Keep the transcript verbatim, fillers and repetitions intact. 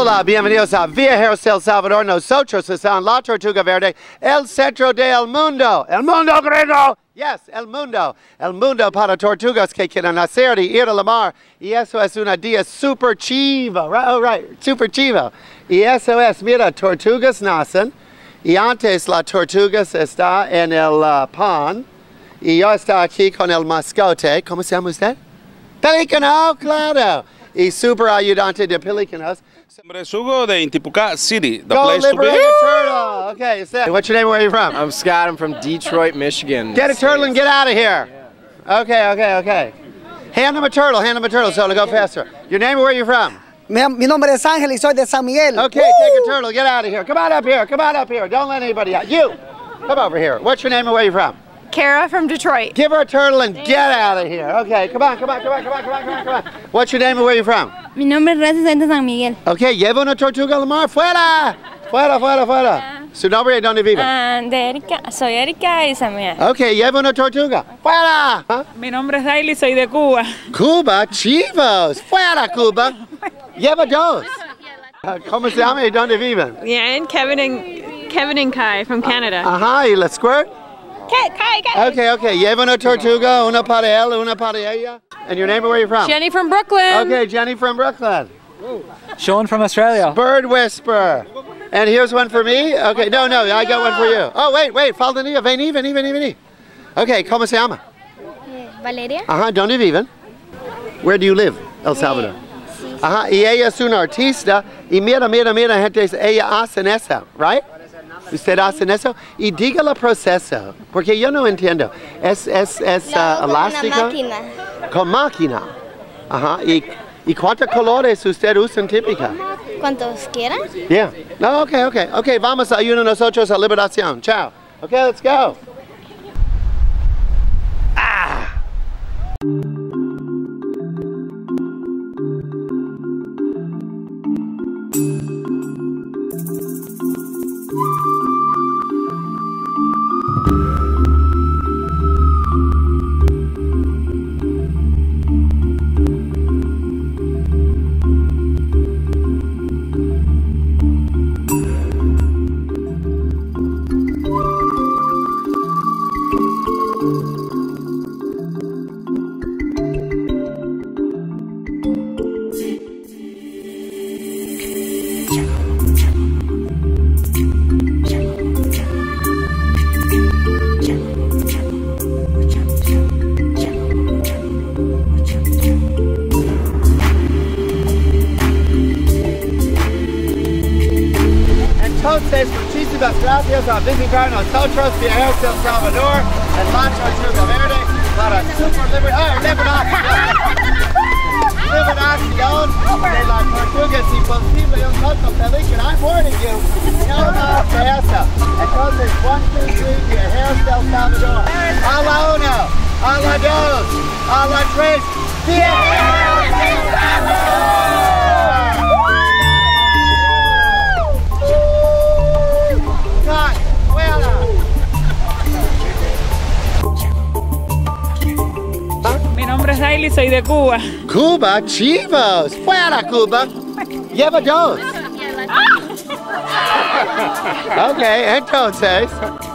Hola, bienvenidos a Via Hairstyle El Salvador. Nosotros estamos en la Tortuga Verde, el centro del mundo. El mundo gringo. Yes, el mundo. El mundo para tortugas que quieren nacer y ir a la mar. Y eso es un día super chivo. Right, oh, right, super chivo. Y eso es, mira, tortugas nacen. Y antes la tortugas está en el uh, pan. Y yo estoy aquí con el mascote. ¿Cómo se llama usted? Pelícano, claro. Y super ayudante de pelícanos. Hugo de Intipucá City, the Go place to liberate be. a turtle. Okay, so what's your name? Where are you from? I'm Scott. I'm from Detroit, Michigan. Get a turtle and get out of here. Okay, okay, okay. Hand him a turtle. Hand him a turtle so it'll go faster. Your name and where are you from? Mi, mi nombre es Ángel y soy de San Miguel. Okay, Woo! Take a turtle. Get out of here. Come on up here. Come on up here. Don't let anybody out. You, come over here. What's your name and where are you from? Kara from Detroit. Give her a turtle and get out of here. Okay, come on, come on, come on, come on, come on, come on, come on. What's your name and where are you from? Mi nombre es Reza, soy de San Miguel. Okay, lleva una tortuga al mar. Fuera, fuera, fuera, fuera. Su nombre y dónde vive? Uh, de Erika, soy Erika y San Miguel. Okay, lleva una tortuga. Fuera. ¿Ah? Mi nombre es Daily, soy de Cuba. Cuba, chivos. Fuera, Cuba. Lleva dos. Uh, ¿Cómo se llama y dónde viven? Bien, Kevin and Kevin and Kai from Canada. Ajá, y la squirt? Kai, Kai, Kai. Okay, okay. Lleva una tortuga, una para él, una para ella. And your name and where are you from? Jenny from Brooklyn. Okay, Jenny from Brooklyn. Sean from Australia. Bird whisper. And here's one for me. Okay, no, no, I got one for you. Oh, wait, wait. Faltanía. Vení, vení, vení, vení. Okay, ¿cómo se llama? Valeria. Ajá, ¿dónde viven? Where do you live? El Salvador. Ajá, y ella es una artista. Y mira, mira, mira, gente, ella hace eso, right? ¿Usted hace eso? Y diga el proceso, porque yo no entiendo. ¿Es, es, es uh, elástico? Con máquina. Con máquina. Ajá. ¿Y, y cuántos colores usted usa típica? ¿Cuántos quieran? Yeah. No, okay, okay. Okay, vamos a ayudar nosotros a liberación. Chao. Okay, let's go. Ah. Entonces, muchísimas gracias a visitar nosotros Via Hairstyle El Salvador en la Tortuga Verde para super liber oh, liberación, liberación de las tortugas y posible un poco película. I'm warning you, no más de eso. Entonces, one, two, three, Via Hairstyle El Salvador. A la uno, a la dos, a la tres, Via Hairstyle El Salvador. Mi nombre es Daily, soy de Cuba. Cuba, chivos. Fuera, Cuba. Lleva dos. Okay, entonces.